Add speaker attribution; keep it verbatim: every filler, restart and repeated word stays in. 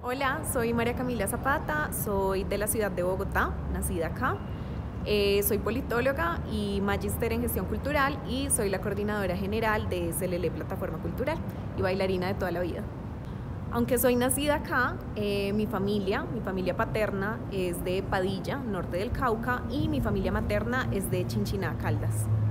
Speaker 1: Hola, soy María Camila Zapata, soy de la ciudad de Bogotá, nacida acá. Eh, soy politóloga y magíster en gestión cultural y soy la coordinadora general de S L L Plataforma Cultural y bailarina de toda la vida. Aunque soy nacida acá, eh, mi familia, mi familia paterna es de Padilla, norte del Cauca, y mi familia materna es de Chinchiná, Caldas.